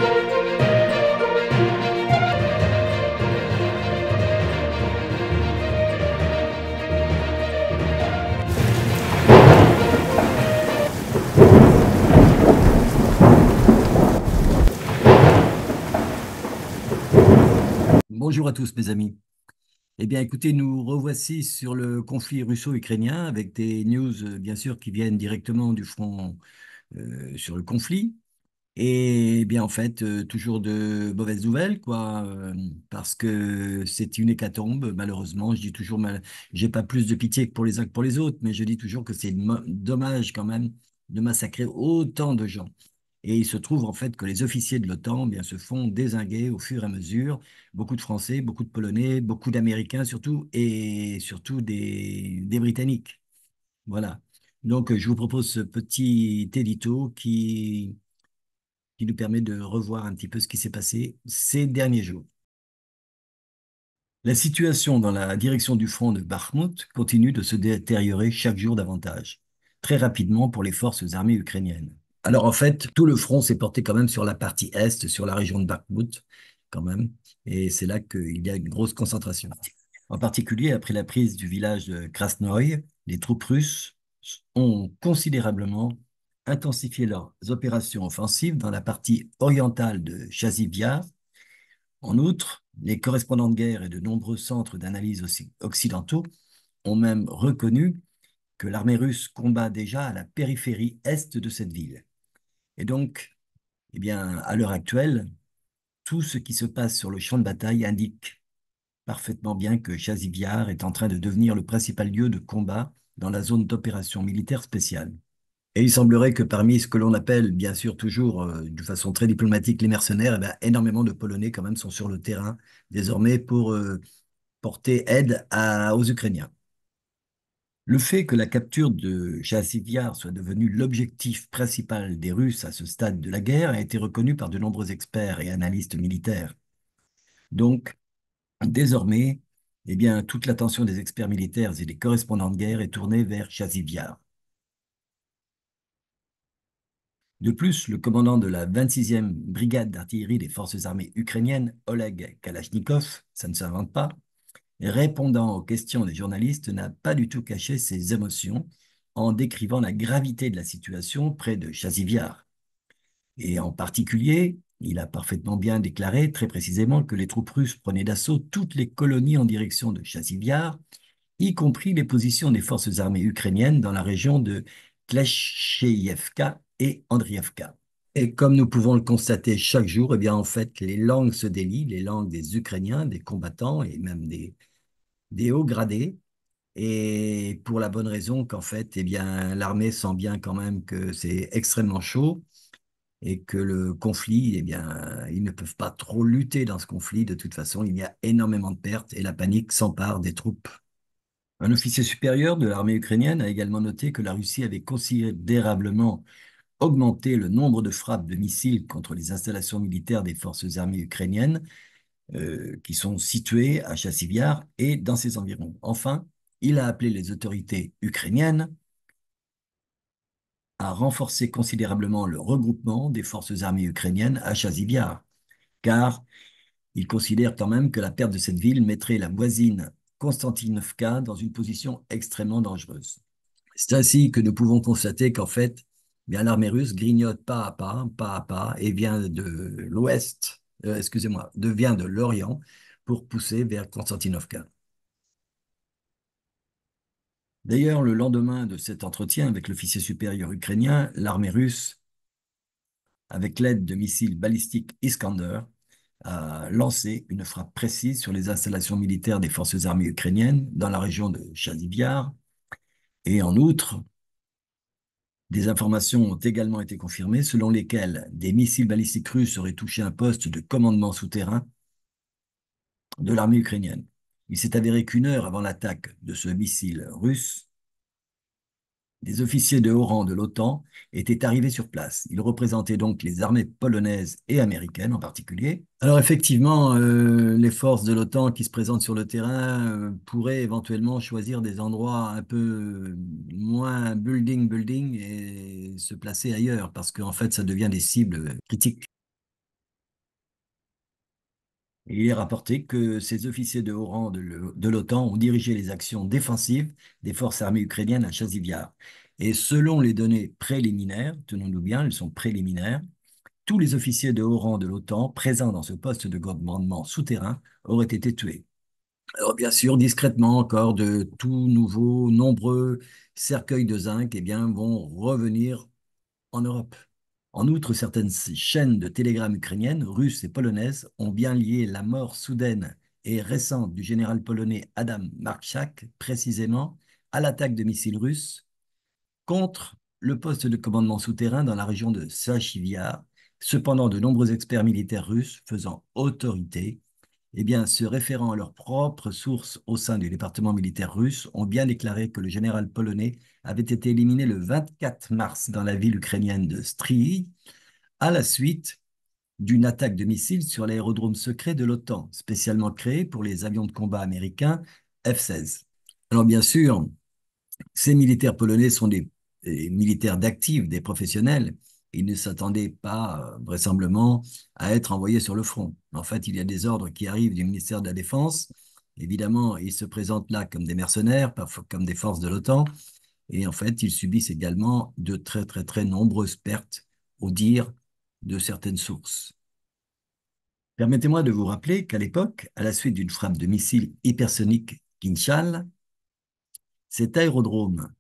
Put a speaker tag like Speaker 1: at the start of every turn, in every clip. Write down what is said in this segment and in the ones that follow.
Speaker 1: Bonjour à tous mes amis. Eh bien écoutez, nous revoici sur le conflit russo-ukrainien avec des news bien sûr qui viennent directement du front sur le conflit. Et eh bien en fait, toujours de mauvaises nouvelles quoi, parce que c'est une hécatombe malheureusement. Je dis toujours, j'ai pas plus de pitié que pour les uns que pour les autres, mais je dis toujours que c'est dommage quand même de massacrer autant de gens. Et il se trouve en fait que les officiers de l'OTAN bien, se font dézinguer au fur et à mesure. Beaucoup de Français, beaucoup de Polonais, beaucoup d'Américains surtout, et surtout des Britanniques. Voilà. Donc je vous propose ce petit édito qui nous permet de revoir un petit peu ce qui s'est passé ces derniers jours. La situation dans la direction du front de Bakhmut continue de se détériorer chaque jour davantage, très rapidement pour les forces armées ukrainiennes. Alors en fait, tout le front s'est porté quand même sur la partie est, sur la région de Bakhmut, quand même, et c'est là qu'il y a une grosse concentration. En particulier, après la prise du village de Krasnoï, les troupes russes ont considérablement intensifié leurs opérations offensives dans la partie orientale de Chasiv-Yar. En outre, les correspondants de guerre et de nombreux centres d'analyse occidentaux ont même reconnu que l'armée russe combat déjà à la périphérie est de cette ville. Et donc, eh bien, à l'heure actuelle, tout ce qui se passe sur le champ de bataille indique parfaitement bien que Chasiv-Yar est en train de devenir le principal lieu de combat dans la zone d'opération militaire spéciale. Et il semblerait que parmi ce que l'on appelle, bien sûr, toujours de façon très diplomatique, les mercenaires, eh bien, énormément de Polonais quand même sont sur le terrain désormais pour porter aide aux Ukrainiens. Le fait que la capture de Chasiv-Yar soit devenue l'objectif principal des Russes à ce stade de la guerre a été reconnu par de nombreux experts et analystes militaires. Donc, désormais, eh bien, toute l'attention des experts militaires et des correspondants de guerre est tournée vers Chasiv-Yar. De plus, le commandant de la 26e brigade d'artillerie des forces armées ukrainiennes, Oleg Kalachnikov, ça ne s'invente pas, répondant aux questions des journalistes, n'a pas du tout caché ses émotions en décrivant la gravité de la situation près de Chasiv-Yar. Et en particulier, il a parfaitement bien déclaré très précisément que les troupes russes prenaient d'assaut toutes les colonies en direction de Chasiv-Yar, y compris les positions des forces armées ukrainiennes dans la région de Kleshchevka et Andriivka. Et comme nous pouvons le constater chaque jour, eh bien en fait, les langues se délient, les langues des Ukrainiens, des combattants et même des hauts gradés. Et pour la bonne raison qu'en fait, eh bien, l'armée sent bien quand même que c'est extrêmement chaud et que le conflit, eh bien, ils ne peuvent pas trop lutter dans ce conflit. De toute façon, il y a énormément de pertes et la panique s'empare des troupes. Un officier supérieur de l'armée ukrainienne a également noté que la Russie avait considérablement augmenté le nombre de frappes de missiles contre les installations militaires des forces armées ukrainiennes qui sont situées à Chassivyar et dans ses environs. Enfin, il a appelé les autorités ukrainiennes à renforcer considérablement le regroupement des forces armées ukrainiennes à Chassivyar, car il considère quand même que la perte de cette ville mettrait la voisine Konstantinovka dans une position extrêmement dangereuse. C'est ainsi que nous pouvons constater qu'en fait, bien, l'armée russe grignote pas à pas, et vient de l'ouest, excusez-moi, vient de l'Orient pour pousser vers Konstantinovka. D'ailleurs, le lendemain de cet entretien avec l'officier supérieur ukrainien, l'armée russe, avec l'aide de missiles balistiques Iskander, a lancé une frappe précise sur les installations militaires des forces armées ukrainiennes dans la région de Chazivyar. Et en outre, des informations ont également été confirmées selon lesquelles des missiles balistiques russes auraient touché un poste de commandement souterrain de l'armée ukrainienne. Il s'est avéré qu'une heure avant l'attaque de ce missile russe, des officiers de haut rang de l'OTAN étaient arrivés sur place. Ils représentaient donc les armées polonaises et américaines en particulier. Alors effectivement, les forces de l'OTAN qui se présentent sur le terrain pourraient éventuellement choisir des endroits un peu moins building et se placer ailleurs parce qu'en fait, ça devient des cibles critiques. Et il est rapporté que ces officiers de haut rang de l'OTAN ont dirigé les actions défensives des forces armées ukrainiennes à Chasiv-Yar. Et selon les données préliminaires, tenons-nous bien, elles sont préliminaires, tous les officiers de haut rang de l'OTAN présents dans ce poste de commandement souterrain auraient été tués. Alors bien sûr, discrètement encore, de tout nouveaux, nombreux cercueils de zinc vont revenir en Europe. En outre, certaines chaînes de télégrammes ukrainiennes, russes et polonaises ont bien lié la mort soudaine et récente du général polonais Adam Marczak précisément à l'attaque de missiles russes contre le poste de commandement souterrain dans la région de Sachiviar. Cependant, de nombreux experts militaires russes faisant autorité, se référant à leurs propres sources au sein du département militaire russe, ont bien déclaré que le général polonais avait été éliminé le 24 mars dans la ville ukrainienne de Stryï à la suite d'une attaque de missiles sur l'aérodrome secret de l'OTAN, spécialement créé pour les avions de combat américains F-16. Alors bien sûr, ces militaires polonais sont des militaires d'actifs, des professionnels. Ils ne s'attendaient pas, vraisemblablement, à être envoyés sur le front. En fait, il y a des ordres qui arrivent du ministère de la Défense. Évidemment, ils se présentent là comme des mercenaires, parfois comme des forces de l'OTAN. Et en fait, ils subissent également de très, très, très nombreuses pertes, au dire de certaines sources. Permettez-moi de vous rappeler qu'à l'époque, à la suite d'une frappe de missiles hypersoniques Kinshal, cet aérodrome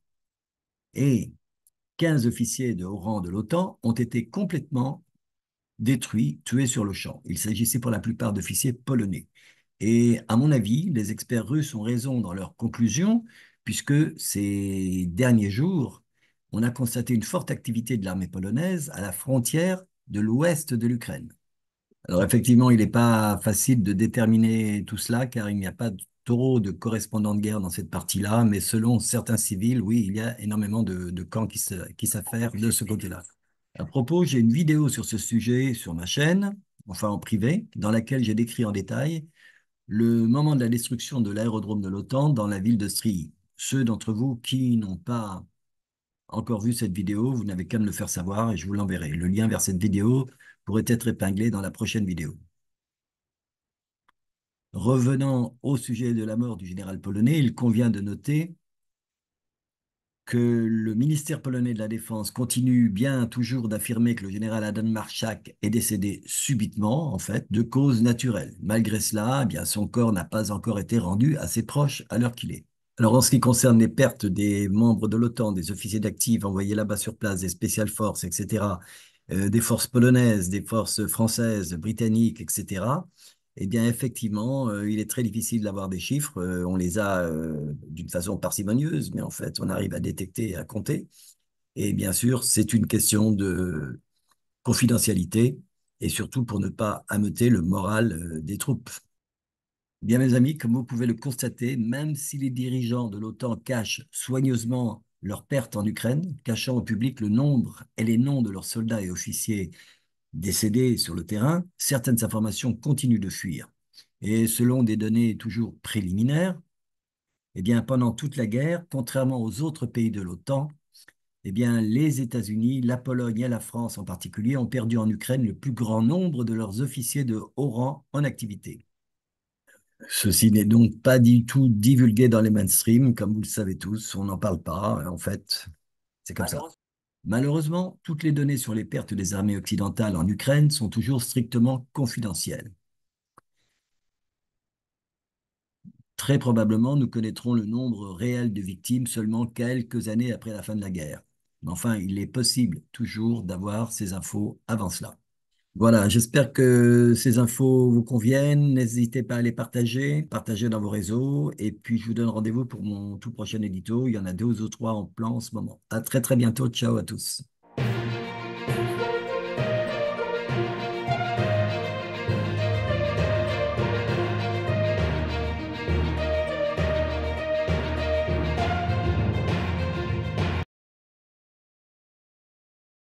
Speaker 1: et 15 officiers de haut rang de l'OTAN ont été complètement détruits, tués sur le champ. Il s'agissait pour la plupart d'officiers polonais. Et à mon avis, les experts russes ont raison dans leurs conclusions, puisque ces derniers jours, on a constaté une forte activité de l'armée polonaise à la frontière de l'ouest de l'Ukraine. Alors effectivement, il n'est pas facile de déterminer tout cela, car il n'y a pas trop de correspondants de guerre dans cette partie-là, mais selon certains civils, oui, il y a énormément de camps qui s'affairent de ce côté-là. À propos, j'ai une vidéo sur ce sujet sur ma chaîne, enfin en privé, dans laquelle j'ai décrit en détail le moment de la destruction de l'aérodrome de l'OTAN dans la ville de Stryï. Ceux d'entre vous qui n'ont pas encore vu cette vidéo, vous n'avez qu'à me le faire savoir et je vous l'enverrai. Le lien vers cette vidéo pourrait être épinglé dans la prochaine vidéo. Revenant au sujet de la mort du général polonais, il convient de noter que le ministère polonais de la Défense continue bien toujours d'affirmer que le général Adam Marszak est décédé subitement, en fait, de cause naturelle. Malgré cela, son corps n'a pas encore été rendu à ses proches à l'heure qu'il est. Alors, en ce qui concerne les pertes des membres de l'OTAN, des officiers d'actifs envoyés là-bas sur place, des spéciales forces, etc., des forces polonaises, des forces françaises, britanniques, etc., effectivement, il est très difficile d'avoir des chiffres. On les a d'une façon parcimonieuse, mais en fait, on arrive à détecter et à compter. Et bien sûr, c'est une question de confidentialité et surtout pour ne pas ameuter le moral des troupes. Bien, mes amis, comme vous pouvez le constater, même si les dirigeants de l'OTAN cachent soigneusement leurs pertes en Ukraine, cachant au public le nombre et les noms de leurs soldats et officiers décédés sur le terrain, certaines informations continuent de fuir. Et selon des données toujours préliminaires, pendant toute la guerre, contrairement aux autres pays de l'OTAN, les États-Unis, la Pologne et la France en particulier ont perdu en Ukraine le plus grand nombre de leurs officiers de haut rang en activité. Ceci n'est donc pas du tout divulgué dans les mainstreams, comme vous le savez tous, on n'en parle pas, en fait, c'est comme ça. Malheureusement, toutes les données sur les pertes des armées occidentales en Ukraine sont toujours strictement confidentielles. Très probablement, nous connaîtrons le nombre réel de victimes seulement quelques années après la fin de la guerre. Mais enfin, il est possible toujours d'avoir ces infos avant cela. Voilà, j'espère que ces infos vous conviennent. N'hésitez pas à les partager, partager dans vos réseaux. Et puis, je vous donne rendez-vous pour mon tout prochain édito. Il y en a deux ou trois en plan en ce moment. À très, très bientôt. Ciao à tous.